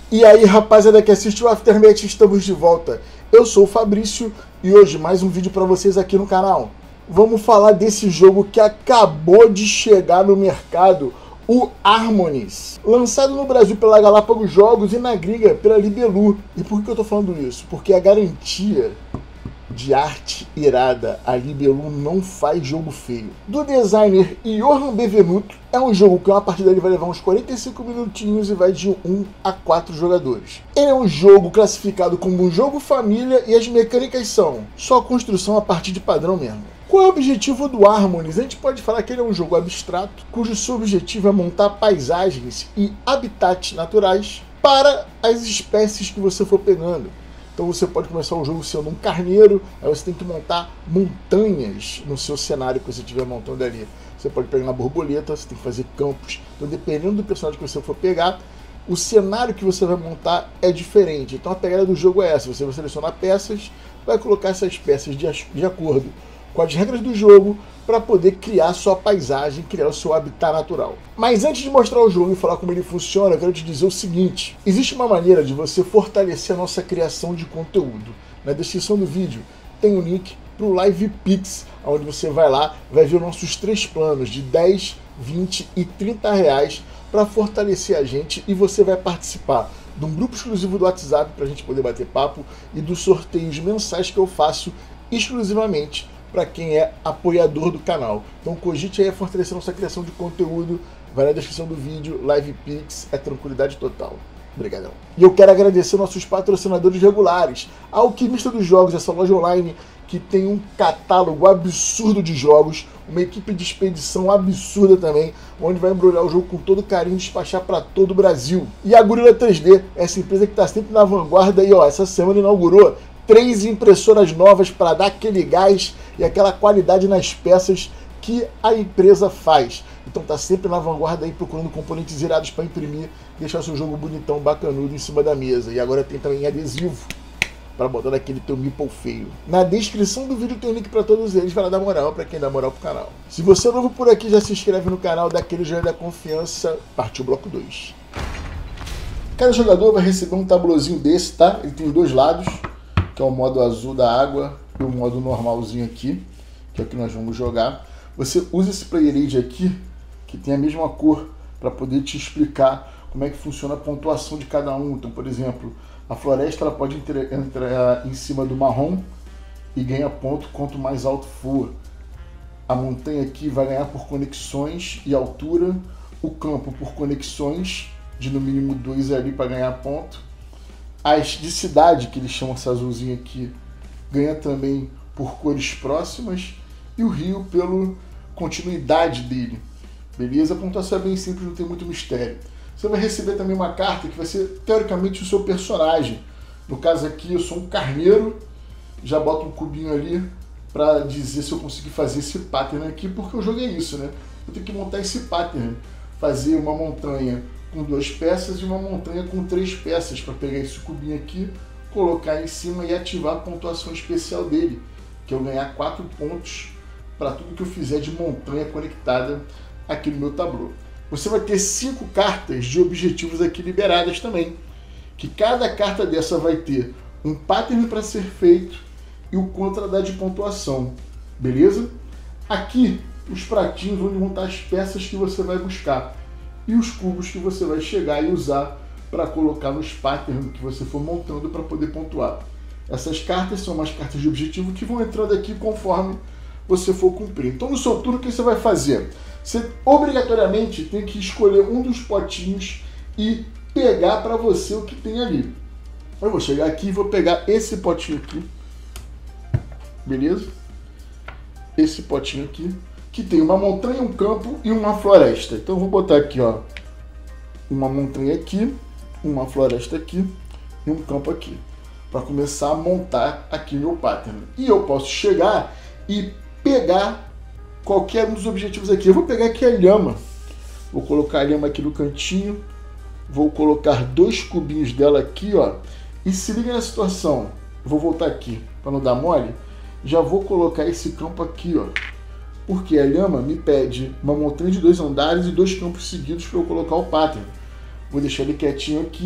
E aí, rapaziada que assiste o Aftermath, estamos de volta. Eu sou o Fabrício e hoje mais um vídeo para vocês aqui no canal. Vamos falar desse jogo que acabou de chegar no mercado, o Harmonies. Lançado no Brasil pela Galápagos Jogos e na gringa pela Libelu. E por que eu tô falando isso? Porque a garantia de arte irada, a Libelu não faz jogo feio. Do designer Johan Bevenuto, é um jogo que uma partida ele vai levar uns 45 minutinhos e vai de 1 a 4 jogadores. Ele é um jogo classificado como um jogo família e as mecânicas são só construção a partir de padrão mesmo. Qual é o objetivo do Harmonies? A gente pode falar que ele é um jogo abstrato, cujo seu objetivo é montar paisagens e habitats naturais para as espécies que você for pegando. Então você pode começar o jogo sendo um carneiro, aí você tem que montar montanhas no seu cenário que você estiver montando ali. Você pode pegar uma borboleta, você tem que fazer campos. Então dependendo do personagem que você for pegar, o cenário que você vai montar é diferente. Então a pegada do jogo é essa, você vai selecionar peças, vai colocar essas peças de acordo com as regras do jogo para poder criar sua paisagem, criar o seu habitat natural. Mas antes de mostrar o jogo e falar como ele funciona, eu quero te dizer o seguinte: existe uma maneira de você fortalecer a nossa criação de conteúdo. Na descrição do vídeo tem um link para o Live Pix, onde você vai lá, vai ver os nossos 3 planos de 10, 20 e 30 reais para fortalecer a gente, e você vai participar de um grupo exclusivo do WhatsApp para a gente poder bater papo e dos sorteios mensais que eu faço exclusivamente para quem é apoiador do canal. Então cogite aí a fortalecer nossa criação de conteúdo, vai na descrição do vídeo, Live Pix, é tranquilidade total. Obrigadão. E eu quero agradecer nossos patrocinadores regulares, a Alquimista dos Jogos, essa loja online que tem um catálogo absurdo de jogos, uma equipe de expedição absurda também, onde vai embrulhar o jogo com todo carinho e despachar para todo o Brasil. E a Gorilla 3D, essa empresa que está sempre na vanguarda e ó, essa semana inaugurou 3 impressoras novas para dar aquele gás e aquela qualidade nas peças que a empresa faz. Então tá sempre na vanguarda aí procurando componentes irados para imprimir, deixar seu jogo bonitão, bacanudo em cima da mesa. E agora tem também adesivo para botar naquele teu meeple feio. Na descrição do vídeo tem um link para todos eles, vai lá dar moral para quem dá moral pro canal. Se você é novo por aqui, já se inscreve no canal, dá aquele joinha da confiança. Partiu o bloco 2. Cada jogador vai receber um tabulozinho desse, tá? Ele tem 2 lados, que é o modo azul da água e o modo normalzinho aqui, que é o que nós vamos jogar. Você usa esse player aid aqui, que tem a mesma cor, para poder te explicar como é que funciona a pontuação de cada um. Então, por exemplo, a floresta ela pode entrar em cima do marrom e ganha ponto quanto mais alto for. A montanha aqui vai ganhar por conexões e altura, o campo por conexões, de no mínimo 2 ali para ganhar ponto. As de cidade, que eles chamam essa azulzinha aqui, ganha também por cores próximas, e o rio pela continuidade dele. Beleza? A pontuação é bem simples, não tem muito mistério. Você vai receber também uma carta que vai ser, teoricamente, o seu personagem. No caso aqui, eu sou um carneiro, já boto um cubinho ali para dizer se eu conseguir fazer esse pattern aqui, porque o jogo é isso, né? Eu tenho que montar esse pattern, fazer uma montanha com 2 peças e uma montanha com 3 peças, para pegar esse cubinho aqui, colocar em cima e ativar a pontuação especial dele, que é eu ganhar 4 pontos para tudo que eu fizer de montanha conectada aqui no meu tabuleiro. Você vai ter 5 cartas de objetivos aqui liberadas também, que cada carta dessa vai ter um pattern para ser feito e o contra dá de pontuação, beleza? Aqui os pratinhos onde vão estar as peças que você vai buscar e os cubos que você vai chegar e usar para colocar nos patterns que você for montando para poder pontuar. Essas cartas são umas cartas de objetivo que vão entrando aqui conforme você for cumprir. Então no seu turno o que você vai fazer? Você obrigatoriamente tem que escolher um dos potinhos e pegar para você o que tem ali. Eu vou chegar aqui e vou pegar esse potinho aqui, beleza? Esse potinho aqui, que tem uma montanha, um campo e uma floresta. Então eu vou botar aqui, ó, uma montanha aqui, uma floresta aqui e um campo aqui, para começar a montar aqui meu pattern. E eu posso chegar e pegar qualquer um dos objetivos aqui. Eu vou pegar aqui a lhama, vou colocar a lhama aqui no cantinho, vou colocar 2 cubinhos dela aqui, ó, e se liga na situação. Vou voltar aqui para não dar mole, já vou colocar esse campo aqui, ó, porque a lhama me pede uma montanha de 2 andares e 2 campos seguidos para eu colocar o pattern. Vou deixar ele quietinho aqui,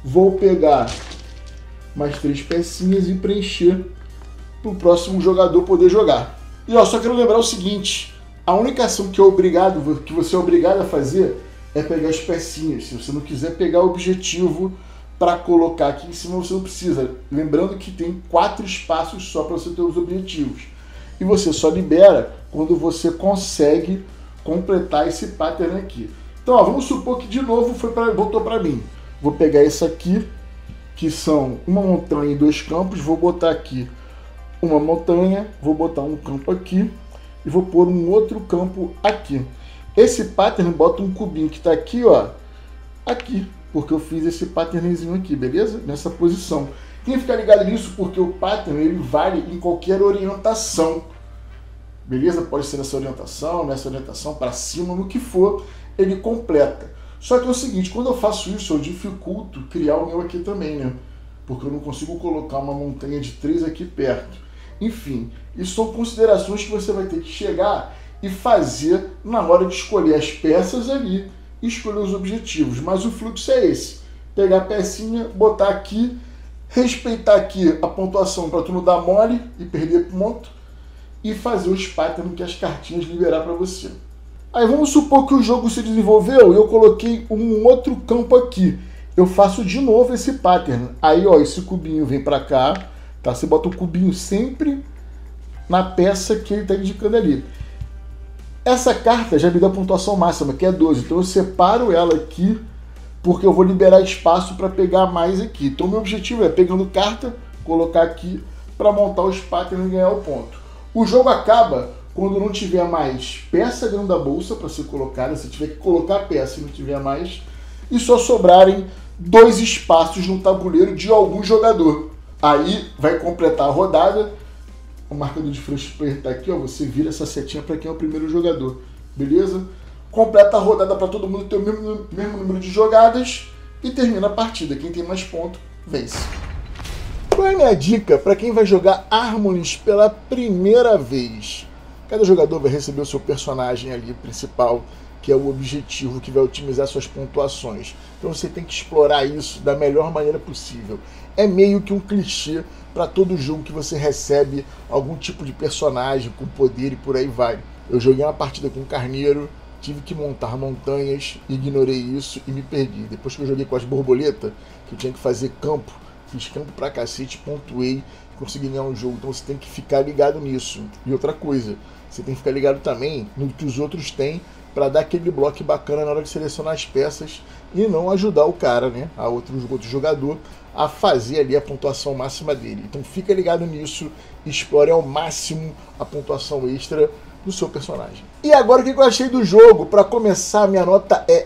Vou pegar mais 3 pecinhas e preencher para o próximo jogador poder jogar. E ó, só quero lembrar o seguinte, a única ação que você é obrigado a fazer é pegar as pecinhas. Se você não quiser pegar o objetivo para colocar aqui em cima, você não precisa. Lembrando que tem 4 espaços só para você ter os objetivos. E você só libera quando você consegue completar esse pattern aqui. Então, ó, vamos supor que de novo voltou para mim. Vou pegar esse aqui, que são uma montanha e 2 campos. Vou botar aqui uma montanha, vou botar um campo aqui e vou pôr um outro campo aqui. Esse pattern bota um cubinho que está aqui, ó, aqui, porque eu fiz esse patternzinho aqui, beleza? Nessa posição. Tem que ficar ligado nisso porque o pattern ele vale em qualquer orientação, beleza? Pode ser nessa orientação, para cima, no que for, ele completa. Só que é o seguinte, quando eu faço isso, eu dificulto criar o meu aqui também, né? Porque eu não consigo colocar uma montanha de 3 aqui perto. Enfim, isso são considerações que você vai ter que chegar e fazer na hora de escolher as peças ali e escolher os objetivos. Mas o fluxo é esse. Pegar a pecinha, botar aqui, respeitar aqui a pontuação para tu não dar mole e perder ponto e fazer os patterns que as cartinhas liberar para você. Aí vamos supor que o jogo se desenvolveu e eu coloquei um outro campo aqui. Eu faço de novo esse pattern. Aí ó, esse cubinho vem para cá, tá? Você bota o cubinho sempre na peça que ele está indicando ali. Essa carta já me dá a pontuação máxima, que é 12. Então eu separo ela aqui, porque eu vou liberar espaço para pegar mais aqui. Então meu objetivo é, pegando carta, colocar aqui para montar os patterns e ganhar o ponto. O jogo acaba quando não tiver mais peça dentro da bolsa para ser colocada, se tiver que colocar a peça e não tiver mais, e só sobrarem 2 espaços no tabuleiro de algum jogador. Aí vai completar a rodada. O marcador de frente player está aqui, ó, você vira essa setinha para quem é o primeiro jogador, beleza? Completa a rodada para todo mundo ter o mesmo número de jogadas e termina a partida. Quem tem mais pontos, vence. Qual é a minha dica para quem vai jogar Harmonies pela primeira vez? Cada jogador vai receber o seu personagem ali principal, que é o objetivo que vai otimizar suas pontuações. Então você tem que explorar isso da melhor maneira possível. É meio que um clichê para todo jogo que você recebe algum tipo de personagem com poder e por aí vai. Eu joguei uma partida com um carneiro, tive que montar montanhas, ignorei isso e me perdi. Depois que eu joguei com as borboletas, que eu tinha que fazer campo, fiz campo pra cacete, pontuei, consegui ganhar um jogo. Então você tem que ficar ligado nisso. E outra coisa, você tem que ficar ligado também no que os outros têm para dar aquele bloco bacana na hora de selecionar as peças e não ajudar o cara, né, a outro jogador a fazer ali a pontuação máxima dele. Então fica ligado nisso, explore ao máximo a pontuação extra do seu personagem. E agora o que eu achei do jogo? Para começar, minha nota é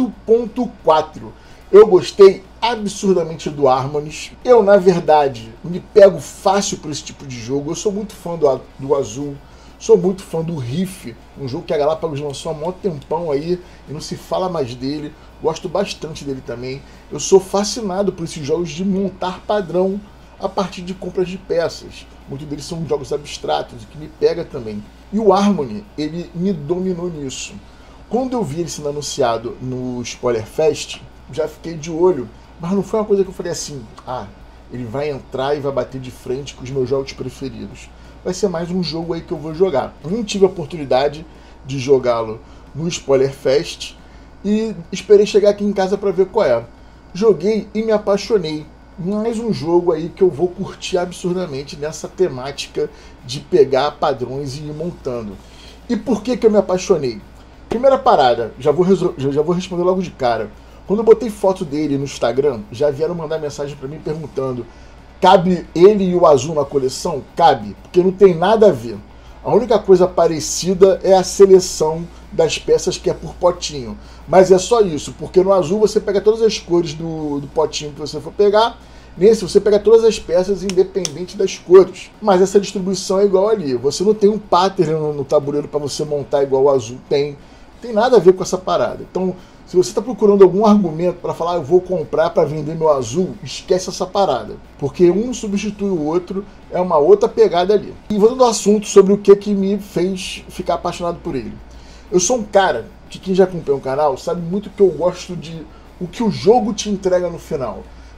8.4. Eu gostei absurdamente do Harmonies. Eu, na verdade, me pego fácil por esse tipo de jogo. Eu sou muito fã do Azul. Sou muito fã do Riff, um jogo que a Galápagos lançou há um tempão aí e não se fala mais dele. Gosto bastante dele também. Eu sou fascinado por esses jogos de montar padrão a partir de compras de peças. Muitos deles são jogos abstratos, o que me pega também. E o Harmony, ele me dominou nisso. Quando eu vi ele sendo anunciado no Spoiler Fest, já fiquei de olho. Mas não foi uma coisa que eu falei assim, ah, ele vai entrar e vai bater de frente com os meus jogos preferidos. Vai ser mais um jogo aí que eu vou jogar. Eu não tive a oportunidade de jogá-lo no Spoiler Fest e esperei chegar aqui em casa para ver qual é. Joguei e me apaixonei. Mais um jogo aí que eu vou curtir absurdamente nessa temática de pegar padrões e ir montando. E por que eu me apaixonei? Primeira parada, já vou responder logo de cara. Quando eu botei foto dele no Instagram, já vieram mandar mensagem para mim perguntando: cabe ele e o Azul na coleção? Cabe, porque não tem nada a ver. A única coisa parecida é a seleção das peças, que é por potinho. Mas é só isso, porque no Azul você pega todas as cores do potinho que você for pegar. Nesse você pega todas as peças independente das cores. Mas essa distribuição é igual ali. Você não tem um pattern no tabuleiro para você montar igual o Azul tem. Não tem nada a ver com essa parada. Então, se você está procurando algum argumento para falar, eu vou comprar para vender meu Azul, esquece essa parada. Porque um substitui o outro, é uma outra pegada ali. E voltando ao assunto sobre o que me fez ficar apaixonado por ele. Eu sou um cara que, quem já acompanha o canal, sabe muito que eu gosto de o que o jogo te entrega no final.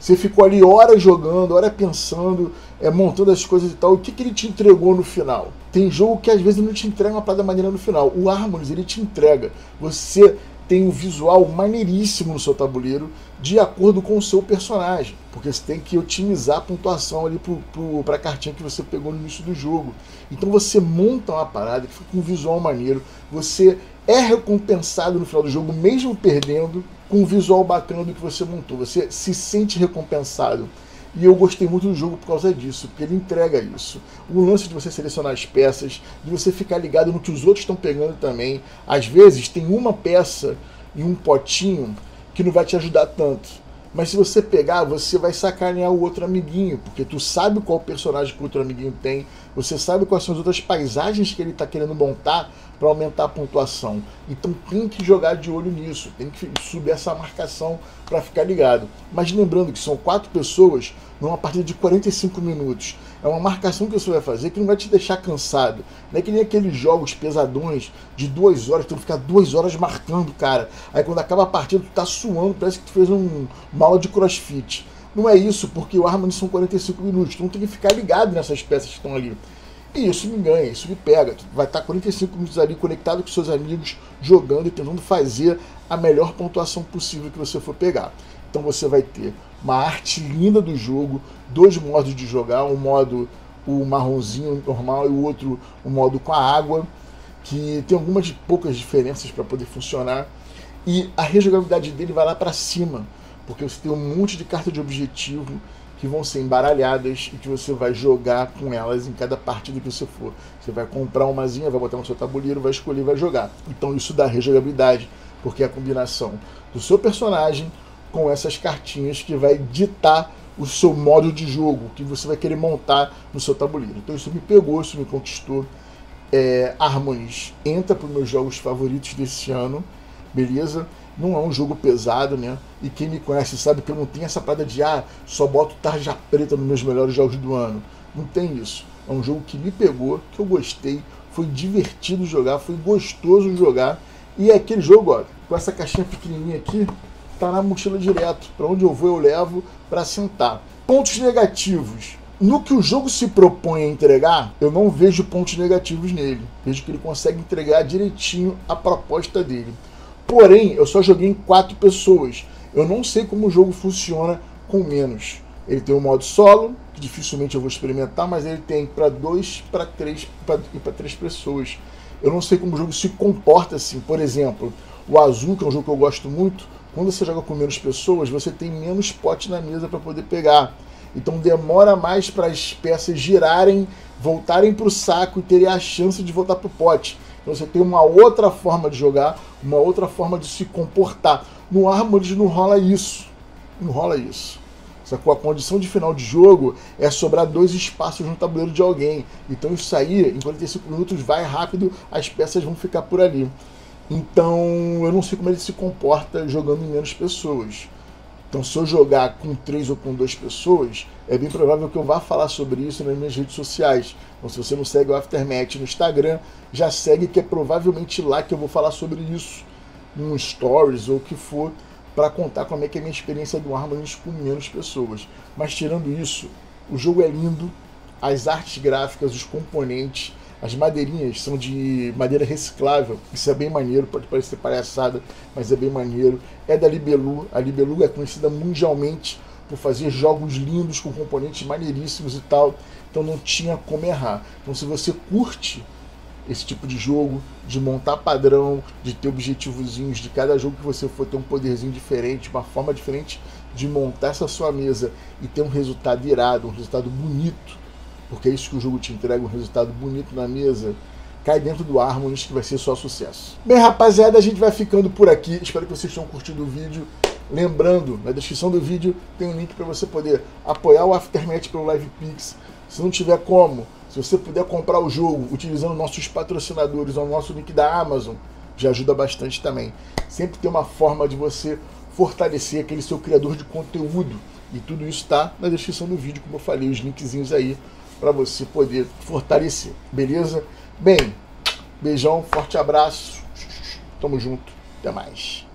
Você ficou ali horas jogando, horas pensando, montando as coisas e tal. O que ele te entregou no final? Tem jogo que às vezes não te entrega uma parada maneira no final. O Harmonies, ele te entrega. Você tem um visual maneiríssimo no seu tabuleiro de acordo com o seu personagem, porque você tem que otimizar a pontuação ali para a cartinha que você pegou no início do jogo. Então você monta uma parada que fica com um visual maneiro, você é recompensado no final do jogo, mesmo perdendo, com um visual bacana do que você montou. Você se sente recompensado. E eu gostei muito do jogo por causa disso, porque ele entrega isso. O lance de você selecionar as peças, de você ficar ligado no que os outros estão pegando também. Às vezes tem uma peça em um potinho que não vai te ajudar tanto. Mas se você pegar, você vai sacanear o outro amiguinho, porque tu sabe qual personagem que o outro amiguinho tem, você sabe quais são as outras paisagens que ele está querendo montar para aumentar a pontuação. Então tem que jogar de olho nisso, tem que subir essa marcação para ficar ligado. Mas lembrando que são 4 pessoas numa partida de 45 minutos. É uma marcação que você vai fazer que não vai te deixar cansado. Não é que nem aqueles jogos pesadões de 2 horas, tu fica 2 horas marcando, cara. Aí quando acaba a partida, tu tá suando, parece que tu fez uma aula de crossfit. Não é isso, porque o Harmony são 45 minutos, tu não tem que ficar ligado nessas peças que estão ali. E isso me ganha, isso me pega. Tu vai estar 45 minutos ali conectado com seus amigos, jogando e tentando fazer a melhor pontuação possível que você for pegar. Então você vai ter uma arte linda do jogo, 2 modos de jogar, um modo o marronzinho normal e o outro o modo com a água, que tem algumas poucas diferenças para poder funcionar. E a rejogabilidade dele vai lá para cima, porque você tem um monte de cartas de objetivo que vão ser embaralhadas e que você vai jogar com elas em cada partida que você for. Você vai comprar umazinha, vai botar no seu tabuleiro, vai escolher e vai jogar. Então isso dá rejogabilidade, porque é a combinação do seu personagem com essas cartinhas que vai ditar o seu modo de jogo, que você vai querer montar no seu tabuleiro. Então isso me pegou, isso me conquistou. Harmonies entra para os meus jogos favoritos desse ano, beleza? Não é um jogo pesado, né? E quem me conhece sabe que eu não tenho essa parada de só boto tarja preta nos meus melhores jogos do ano. Não tem isso. É um jogo que me pegou, que eu gostei, foi divertido jogar, foi gostoso jogar. E é aquele jogo, ó, com essa caixinha pequenininha aqui, tá na mochila direto. Para onde eu vou eu levo para sentar. Pontos negativos. No que o jogo se propõe a entregar, eu não vejo pontos negativos nele. Vejo que ele consegue entregar direitinho a proposta dele. Porém, eu só joguei em 4 pessoas. Eu não sei como o jogo funciona com menos. Ele tem um modo solo, que dificilmente eu vou experimentar, mas ele tem para 2, para 3 e para 3 pessoas. Eu não sei como o jogo se comporta assim. Por exemplo, o Azul, que é um jogo que eu gosto muito, quando você joga com menos pessoas, você tem menos pote na mesa para poder pegar. Então demora mais para as peças girarem, voltarem para o saco e terem a chance de voltar para o pote. Então você tem uma outra forma de jogar, uma outra forma de se comportar. No Harmonies não rola isso. Não rola isso. Sacou? A condição de final de jogo é sobrar 2 espaços no tabuleiro de alguém. Então isso aí, em 45 minutos, vai rápido, as peças vão ficar por ali. Então eu não sei como ele se comporta jogando em menos pessoas. Então se eu jogar com 3 ou com 2 pessoas, é bem provável que eu vá falar sobre isso nas minhas redes sociais. Então se você não segue o Aftermath no Instagram, já segue, que é provavelmente lá que eu vou falar sobre isso, num stories ou o que for, para contar como é que é a minha experiência do Harmonies com menos pessoas. Mas tirando isso, o jogo é lindo, as artes gráficas, os componentes, as madeirinhas são de madeira reciclável, isso é bem maneiro, pode parecer palhaçada, mas é bem maneiro. É da Libelu, a Libelu é conhecida mundialmente por fazer jogos lindos com componentes maneiríssimos e tal, então não tinha como errar. Então se você curte esse tipo de jogo, de montar padrão, de ter objetivozinhos, de cada jogo que você for ter um poderzinho diferente, uma forma diferente de montar essa sua mesa e ter um resultado irado, um resultado bonito, porque é isso que o jogo te entrega, um resultado bonito na mesa, cai dentro do Harmonies, que vai ser só sucesso. Bem, rapaziada, a gente vai ficando por aqui. Espero que vocês tenham curtido o vídeo. Lembrando, na descrição do vídeo tem um link para você poder apoiar o Aftermath pelo LivePix. Se não tiver como, se você puder comprar o jogo utilizando nossos patrocinadores ou o nosso link da Amazon, já ajuda bastante também. Sempre tem uma forma de você fortalecer aquele seu criador de conteúdo. E tudo isso está na descrição do vídeo, como eu falei, os linkzinhos aí para você poder fortalecer, beleza? Bem, beijão, forte abraço, tamo junto, até mais.